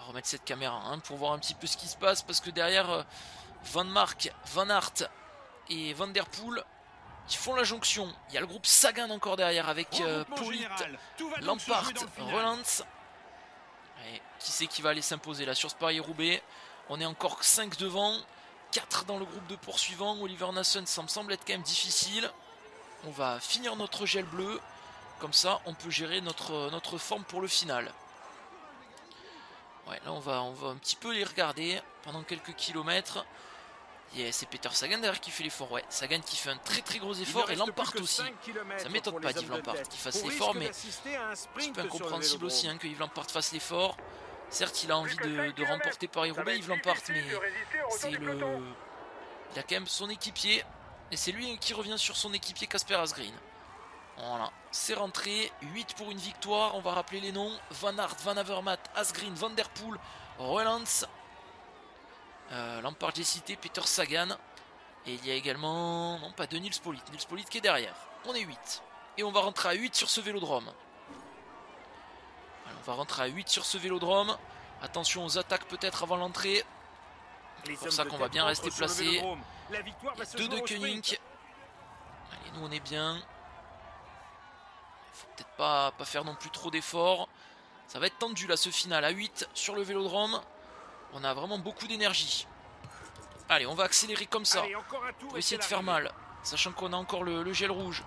va remettre cette caméra hein, pour voir un petit peu ce qui se passe. Parce que derrière, euh, Van Mark, Van Aert et Van Der Poel, qui font la jonction. Il y a le groupe Sagan encore derrière avec euh, Polit, Lampart, Roland. Qui c'est qui va aller s'imposer là sur ce Paris-Roubaix? On est encore cinq devant, quatre dans le groupe de poursuivants. Oliver Nassen, ça me semble être quand même difficile. On va finir notre gel bleu. Comme ça, on peut gérer notre, notre forme pour le final. Ouais, là on va, on va un petit peu les regarder pendant quelques kilomètres. Yeah, c'est Peter Sagan derrière qui fait l'effort. Ouais, Sagan qui fait un très très gros effort et Lampart aussi. Ça m'étonne pas d'Yves Lampart qu'il fasse l'effort, mais c'est un peu incompréhensible aussi hein, que Yves Lampart fasse l'effort. Certes, il a envie de, de remporter Paris-Roubaix, Yves Lampart, mais c'est le, il a quand même son équipier et c'est lui qui revient sur son équipier Casper Asgreen. Voilà, c'est rentré, huit pour une victoire. On va rappeler les noms: Van Aert, Van Avermaet, Asgreen, Van Der Poel, Roelands. Euh, Lampart j'ai cité, Peter Sagan. Et il y a également, non pas de Nils Polit, Nils Polit qui est derrière. On est huit. Et on va rentrer à huit sur ce vélodrome. Alors, on va rentrer à huit sur ce vélodrome. Attention aux attaques peut-être avant l'entrée. C'est pour ça qu'on va bien rester placé. deux de Koenig. Allez, nous on est bien. Faut peut-être pas, pas faire non plus trop d'efforts. Ça va être tendu là ce final à huit sur le vélodrome. On a vraiment beaucoup d'énergie. Allez, on va accélérer comme ça. Allez, pour essayer de faire mal. Sachant qu'on a encore le, le gel rouge.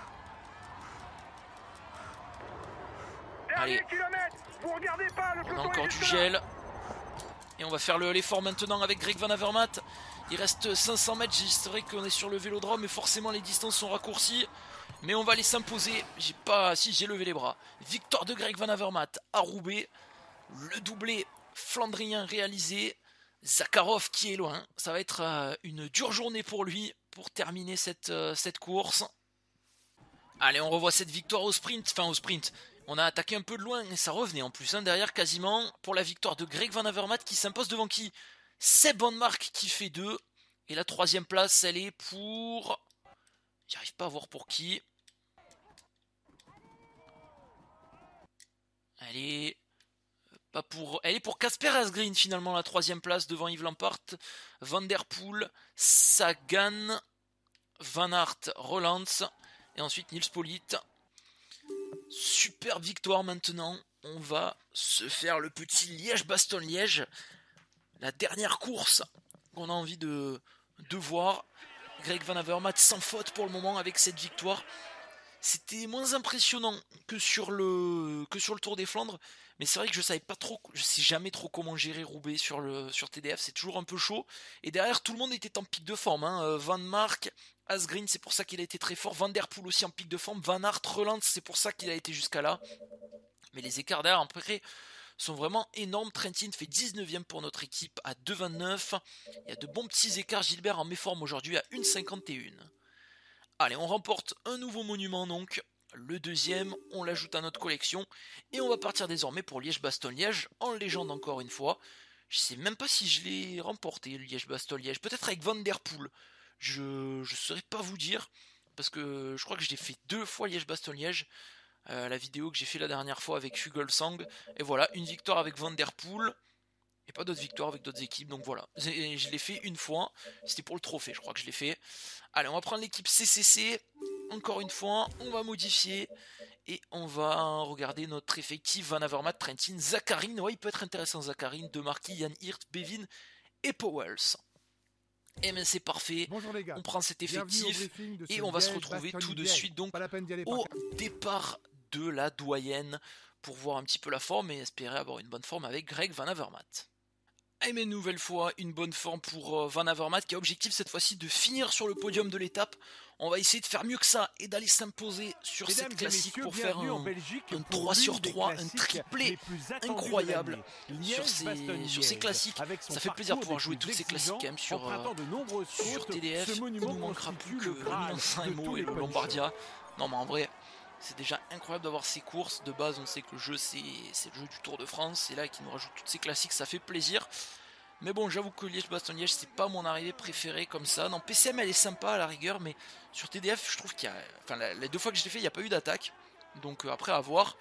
Allez. Vous regardez pas, le on a encore du gel. Et on va faire l'effort maintenant avec Greg Van Avermaet. Il reste cinq cents mètres. C'est vrai qu'on est sur le vélodrome et forcément les distances sont raccourcies. Mais on va les s'imposer. J'ai pas... Si, j'ai levé les bras. Victoire de Greg Van Avermaet à Roubaix. Le doublé flandrien réalisé. Zakharov qui est loin. Ça va être euh, une dure journée pour lui pour terminer cette, euh, cette course. Allez, on revoit cette victoire au sprint. Enfin, au sprint. On a attaqué un peu de loin et ça revenait en plus. Hein, derrière, quasiment, pour la victoire de Greg Van Avermaet qui s'impose devant qui? Seb Van Mark qui fait deux. Et la troisième place, elle est pour... J'arrive pas à voir pour qui. Elle est... Pas pour... Elle est pour Casper Asgreen finalement, la troisième place devant Yves Lampart. Van Der Poel, Sagan, Van Aert, Roelands. Et ensuite Nils Polit. Super victoire maintenant. On va se faire le petit Liège-Bastogne-Liège. La dernière course qu'on a envie de, de voir. Greg Van Avermaet sans faute pour le moment avec cette victoire. C'était moins impressionnant que sur le, que sur le Tour des Flandres. Mais c'est vrai que je savais pas trop, je sais jamais trop comment gérer Roubaix sur, le, sur T D F. C'est toujours un peu chaud. Et derrière, tout le monde était en pic de forme. Hein. Van Mark, Asgreen, c'est pour ça qu'il a été très fort. Van Der Poel aussi en pic de forme. Van Aert, Roelands, c'est pour ça qu'il a été jusqu'à là. Mais les écarts derrière, après, sont vraiment énormes. Trentin fait dix-neuvième pour notre équipe à deux vingt-neuf. Il y a de bons petits écarts. Gilbert en méforme aujourd'hui à une cinquante et un. Allez, on remporte un nouveau monument donc. Le deuxième, on l'ajoute à notre collection. Et on va partir désormais pour Liège-Bastogne-Liège en légende encore une fois. Je sais même pas si je l'ai remporté, Liège-Bastogne-Liège. Peut-être avec Van Der Poel. Je ne saurais pas vous dire. Parce que je crois que je l'ai fait deux fois Liège-Bastogne-Liège. Euh, la vidéo que j'ai fait la dernière fois avec Fugelsang. Et voilà, une victoire avec Van Der Poel. Et pas d'autres victoires avec d'autres équipes. Donc voilà, je l'ai fait une fois. C'était pour le trophée, je crois que je l'ai fait. Allez, on va prendre l'équipe C C C. Encore une fois, on va modifier. Et on va regarder notre effectif. Van Avermaet, Trentin, Zakharine. Ouais, il peut être intéressant, Zakharine. De Marquis, Jan Hirt, Bevin et Powells. Et bien c'est parfait. Bonjour les gars. On prend cet effectif. Et on va se retrouver tout de suite donc au départ de la doyenne. Pour voir un petit peu la forme et espérer avoir une bonne forme avec Greg Van Avermaet. Et mais une nouvelle fois, une bonne forme pour Van Avermaet qui a objectif cette fois-ci de finir sur le podium de l'étape. On va essayer de faire mieux que ça et d'aller s'imposer sur Mesdames cette classique messieurs, pour faire un, un trois sur trois, un triplé incroyable sur ces, sur ces classiques. Ça fait plaisir de pouvoir jouer toutes ces classiques quand même sur, euh, sur T D F. Il nous manquera plus que le Milan San Remo et le Lombardia. Non mais en vrai... C'est déjà incroyable d'avoir ces courses. De base, on sait que le jeu, c'est le jeu du Tour de France. Et là, qui nous rajoute toutes ces classiques, ça fait plaisir. Mais bon, j'avoue que Liège-Bastogne-Liège, c'est pas mon arrivée préférée comme ça. Non, P C M, elle est sympa à la rigueur. Mais sur T D F, je trouve qu'il y a... Enfin, les deux fois que je l'ai fait, il n'y a pas eu d'attaque. Donc euh, après, à voir.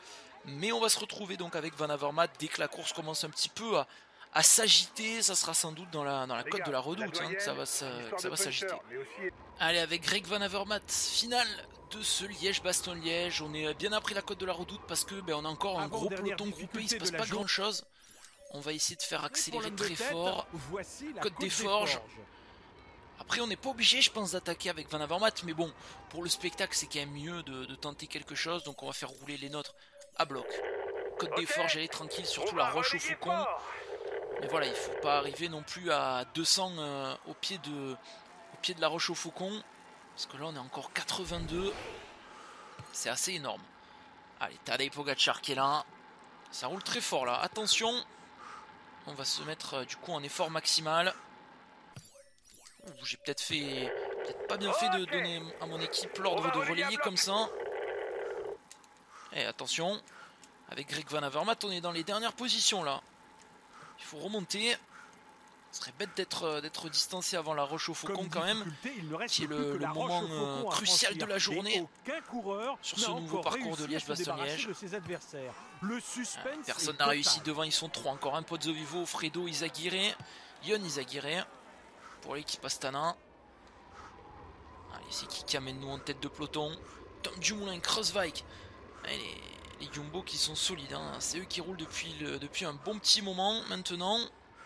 Mais on va se retrouver donc avec Van Avermaet dès que la course commence un petit peu à, à s'agiter. Ça sera sans doute dans la, dans la côte de la Redoute hein, que ça va, va s'agiter. Aussi... Allez, avec Greg Van Avermaet, finale de ce Liège-Bastogne-Liège. On est bien après la côte de la Redoute parce que ben, on a encore un gros peloton groupé, il se passe pas grand chose. On va essayer de faire accélérer très fort. Côte des Forges. Après on n'est pas obligé je pense d'attaquer avec Van Avermaet, mais bon, pour le spectacle c'est quand même mieux de, de tenter quelque chose, donc on va faire rouler les nôtres à bloc. Côte okay. des Forges, elle est tranquille, surtout la roche au faucon. Mais voilà, il ne faut pas arriver non plus à deux cents euh, au, pied de, au pied de la roche au faucon, parce que là on est encore quatre-vingt-deux, c'est assez énorme. Allez, Tadej Pogačar qui est là, ça roule très fort là, attention. On va se mettre euh, du coup en effort maximal. J'ai peut-être fait, peut-être pas bien fait de donner à mon équipe l'ordre de relayer comme ça. Et attention, avec Greg Van Avermaet, on est dans les dernières positions là. Il faut remonter. Ce serait bête d'être d'être distancé avant la roche au faucon quand même, qui est le, le moment euh, crucial de la journée sur ce nouveau parcours de Liège-Bastogne-Liège. Personne n'a réussi devant, ils sont trois. Encore un Pozzovivo, Fredo, Izagirre, Yon Izagirre pour l'équipe Astana. Allez, c'est qui qui amène nous en tête de peloton? Tom Dumoulin, Kruijswijk. Les, les Jumbo qui sont solides, hein. C'est eux qui roulent depuis, le, depuis un bon petit moment maintenant.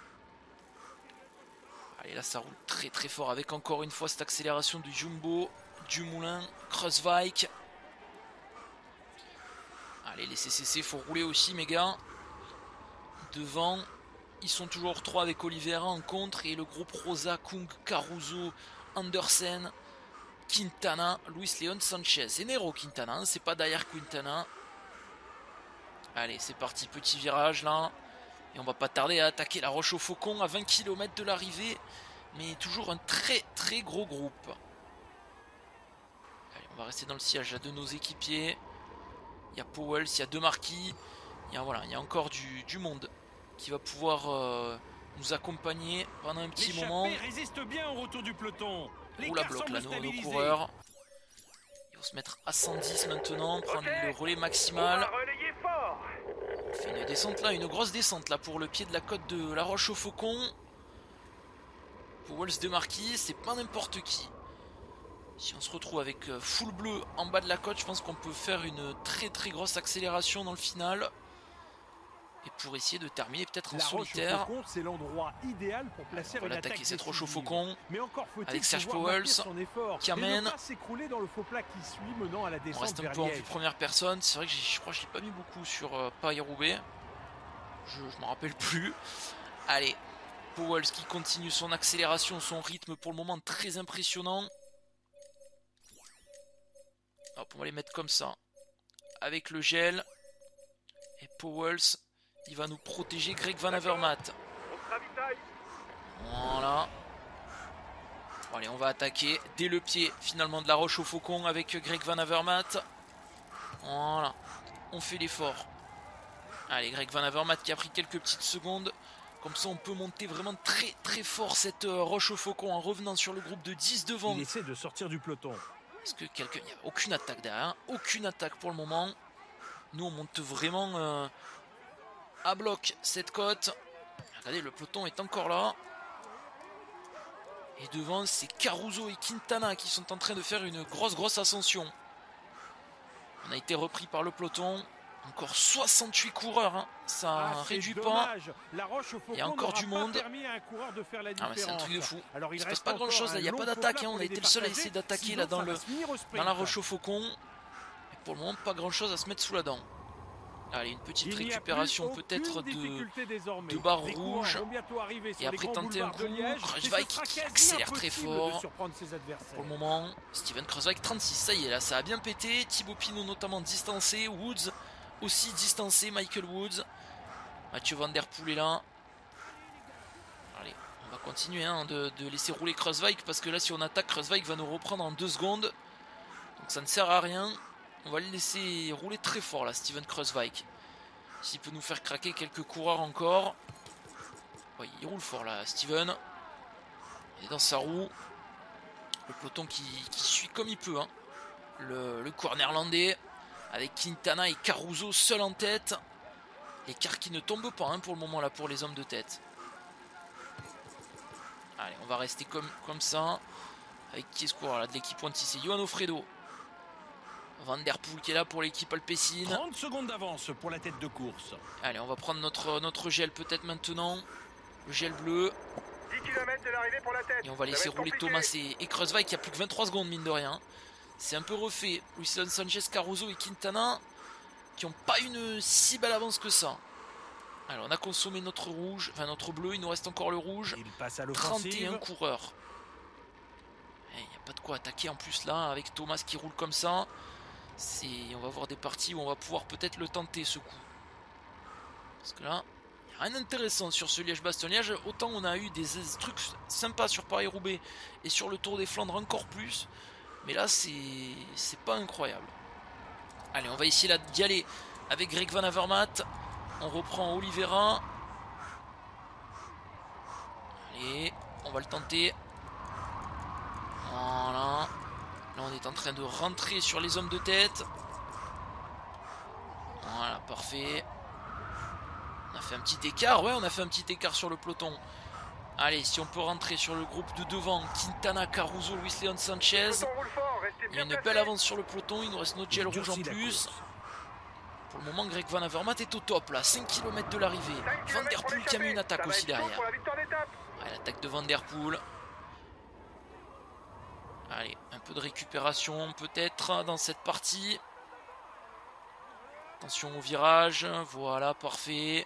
Allez, là ça roule très très fort avec encore une fois cette accélération du Jumbo, Dumoulin, Kruijswijk. Allez, les C C C, faut rouler aussi mes gars. Devant, ils sont toujours trois avec Oliveira en contre et le groupe Rosa, Kung, Caruso, Andersen, Quintana, Luis Leon Sanchez. C'est Nero Quintana, hein, c'est pas derrière Quintana. Allez, c'est parti, petit virage là. Et on va pas tarder à attaquer la roche au faucon à vingt kilomètres de l'arrivée. Mais toujours un très très gros groupe. Allez, on va rester dans le sillage là, de nos équipiers. Il y a Powell, il y a deux marquis. Il y a, voilà, il y a encore du, du monde qui va pouvoir euh, nous accompagner pendant un petit moment. Résiste bien au retour du peloton. Roule à bloc là, nos, nos coureurs. Ils vont se mettre à cent dix maintenant, prendre okay. le relais maximal. On fait une descente là, une grosse descente là pour le pied de la côte de la roche au faucon. Powell de marquis, c'est pas n'importe qui. Si on se retrouve avec full bleu en bas de la côte, je pense qu'on peut faire une très très grosse accélération dans le final. Et pour essayer de terminer peut-être en la solitaire. C'est l'endroit idéal pour placer on va l'attaquer cette roche au faucon. Mais encore avec Serge Powell qui amène. Dans le faux plat qui suit, menant à la on reste un peu en vue première personne. C'est vrai que je crois que je l'ai pas mis beaucoup sur euh, Paris-Roubaix. Je ne me rappelle plus. Allez, Powell qui continue son accélération, son rythme pour le moment très impressionnant. Hop, on va les mettre comme ça. Avec le gel. Et Powell, il va nous protéger Greg Van Avermaet. Voilà. Bon, allez, on va attaquer dès le pied finalement de la roche au faucon avec Greg Van Avermaet. Voilà. On fait l'effort. Allez, Greg Van Avermaet qui a pris quelques petites secondes. Comme ça, on peut monter vraiment très très fort cette euh, roche au faucon en revenant sur le groupe de dix devant. Il essaie de sortir du peloton. Est-ce que quelqu'un... Il n'y a aucune attaque derrière. Hein. Aucune attaque pour le moment. Nous, on monte vraiment euh, à bloc cette côte. Regardez, le peloton est encore là. Et devant, c'est Caruso et Quintana qui sont en train de faire une grosse grosse ascension. On a été repris par le peloton. Encore soixante-huit coureurs, hein. Ça ah, réduit dommage. Pas. La roche au il y a encore du monde. Ah, c'est un truc de fou. Alors, il ne se passe pas grand chose là, il n'y a pas d'attaque. Hein. On a été le seul à essayer d'attaquer là dans, le, dans la roche au faucon. Et pour le moment, pas grand chose à se mettre sous la dent. Allez, une petite récupération peut-être de, de barre rouge. Et après tenter un coup. Kruijswijk qui accélère très fort. Pour le moment, Steven Kruijswijk trente-six. Ça y est, là, ça a bien pété. Thibaut Pinot notamment distancé. Woods aussi distancé. Michael Woods. Mathieu Van Der Poel est là. Allez, on va continuer hein, de, de laisser rouler Kruijswijk. Parce que là, si on attaque, Kruijswijk va nous reprendre en deux secondes. Donc ça ne sert à rien. On va le laisser rouler très fort là, Steven Kruijswijk. S'il peut nous faire craquer quelques coureurs encore. Ouais, il roule fort là, Steven. Il est dans sa roue. Le peloton qui, qui suit comme il peut. Hein. Le, le coureur néerlandais. avec Quintana et Caruso seuls en tête. L'écart qui ne tombe pas hein, pour le moment là pour les hommes de tête. Allez, on va rester comme, comme ça. Avec qui est-ce qu'on a de l'équipe Wanty? C'est Johan Alfredo. Van Der Poel qui est là pour l'équipe Alpecin. trente secondes d'avance pour la tête de course. Allez, on va prendre notre, notre gel peut-être maintenant. Le gel bleu. dix kilomètres de l'arrivée pour la tête. Et on va laisser rouler Thomas et, et Kreuzweig qui a plus que vingt-trois secondes mine de rien. C'est un peu refait. Wilson Sanchez, Caruso et Quintana qui n'ont pas une si belle avance que ça. Alors on a consommé notre rouge, enfin notre bleu, il nous reste encore le rouge. Il passe à trente et un l'offensive. coureurs. Il n'y a pas de quoi attaquer en plus là avec Thomas qui roule comme ça. On va voir des parties où on va pouvoir peut-être le tenter ce coup. Parce que là, il n'y a rien d'intéressant sur ce Liège-Bastogne-Liège. Autant on a eu des, des trucs sympas sur Paris-Roubaix et sur le Tour des Flandres encore plus. Mais là, c'est pas incroyable. Allez, on va essayer d'y aller avec Greg Van Avermaet. On reprend Oliveira. Allez, on va le tenter. Voilà. Là, on est en train de rentrer sur les hommes de tête. Voilà, parfait. On a fait un petit écart. Ouais, on a fait un petit écart sur le peloton. Allez, si on peut rentrer sur le groupe de devant, Quintana, Caruso, Luis Leon Sanchez. Il y a une belle avance sur le peloton. Il nous reste notre gel rouge en plus. Pour le moment, Greg Van Avermaet est au top là. cinq kilomètres de l'arrivée. Van Der Poel qui a mis une attaque aussi derrière. Ouais, l'attaque de Van Der Poel. Allez, un peu de récupération peut-être dans cette partie. Attention au virage. Voilà, parfait.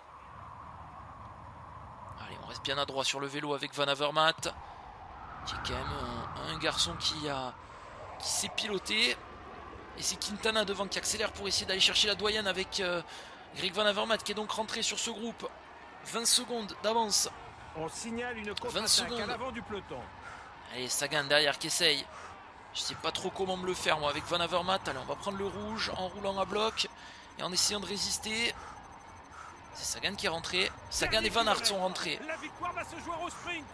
Allez, on reste bien à droite sur le vélo avec Van Avermaet. Qui est quand même un, un garçon qui a qui s'est piloté. Et c'est Quintana devant qui accélère pour essayer d'aller chercher la doyenne avec euh, Greg Van Avermaet qui est donc rentré sur ce groupe. vingt secondes d'avance. On signale une contre-attaque à l'avant du peloton. Allez, Sagan derrière qui essaye. Je sais pas trop comment me le faire moi avec Van Avermaet. Allez, on va prendre le rouge en roulant à bloc et en essayant de résister. C'est Sagan qui est rentré. Sagan et Van Aert sont rentrés. La victoire va se jouer au sprint.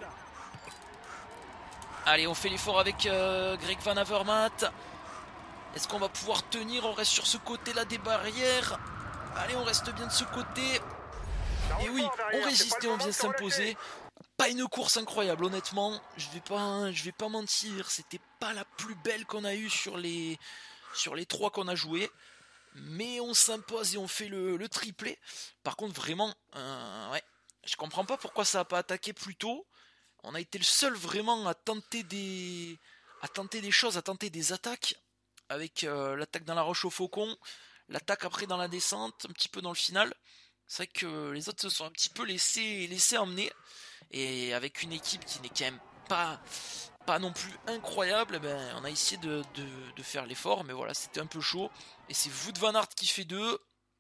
Allez, on fait l'effort avec euh, Greg Van Avermaet. Est-ce qu'on va pouvoir tenir? On reste sur ce côté-là des barrières. Allez, on reste bien de ce côté. Et oui, on résiste et on vient s'imposer. Pas une course incroyable, honnêtement. Je vais pas, je vais pas mentir. C'était pas la plus belle qu'on a eue sur les, sur les trois qu'on a joué. Mais on s'impose et on fait le, le triplé. Par contre, vraiment, euh, ouais, je comprends pas pourquoi ça n'a pas attaqué plus tôt. On a été le seul vraiment à tenter des, à tenter des choses, à tenter des attaques. Avec euh, l'attaque dans la roche au faucon, l'attaque après dans la descente, un petit peu dans le final. C'est vrai que les autres se sont un petit peu laissés, laissés emmener. Et avec une équipe qui n'est quand même pas, pas non plus incroyable, ben, on a essayé de, de, de faire l'effort. Mais voilà, c'était un peu chaud. Et c'est Wout van Aert qui fait deux.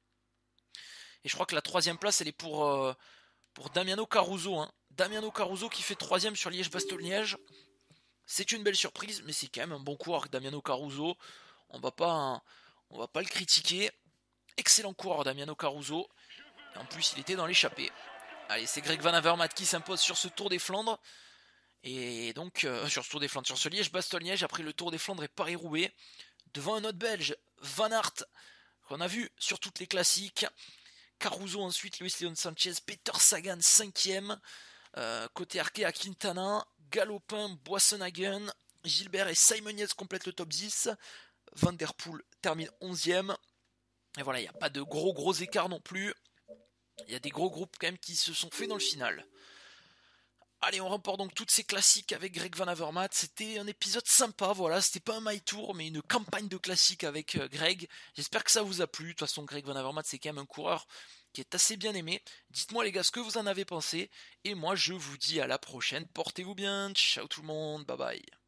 Et je crois que la troisième place, elle est pour, euh, pour Damiano Caruso. Hein. Damiano Caruso qui fait troisième sur Liège-Bastogne-Liège. C'est une belle surprise, mais c'est quand même un bon coureur Damiano Caruso. On va pas, on va pas le critiquer. Excellent coureur Damiano Caruso. Et en plus, il était dans l'échappée. Allez, c'est Greg Van Avermaet qui s'impose sur ce Tour des Flandres. Et donc, euh, sur ce Tour des Flandres, sur ce Liège-Bastogne-Liège, après le Tour des Flandres et Paris-Roubaix, devant un autre Belge, Van Aert, qu'on a vu sur toutes les classiques. Caruso ensuite, Luis Leon Sanchez, Peter Sagan cinquième. Euh, côté arqué à Quintana, Galopin, Boissenhagen, Gilbert et Simon Yates complètent le top dix. Van Der Poel termine onzième. Et voilà, il n'y a pas de gros gros écarts non plus. Il y a des gros groupes quand même qui se sont faits dans le final. Allez, on remporte donc toutes ces classiques avec Greg Van Avermaet. C'était un épisode sympa, voilà. C'était pas un My Tour, mais une campagne de classiques avec Greg. J'espère que ça vous a plu. De toute façon, Greg Van Avermaet, c'est quand même un coureur qui est assez bien aimé. Dites-moi les gars ce que vous en avez pensé. Et moi, je vous dis à la prochaine. Portez-vous bien. Ciao tout le monde. Bye bye.